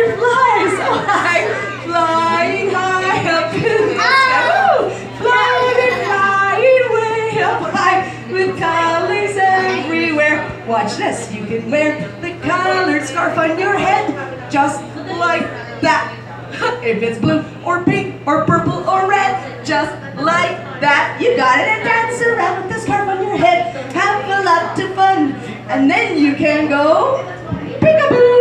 fly so high, flying high up in the sky. Woo! Flying way up high with colors everywhere. Watch this, you can wear the colored scarf on your head just like that. If it's blue or pink or purple or red, just like that, you got it, and dance around with the scarf on your head. Have a lot of fun, and then you can go peekaboo.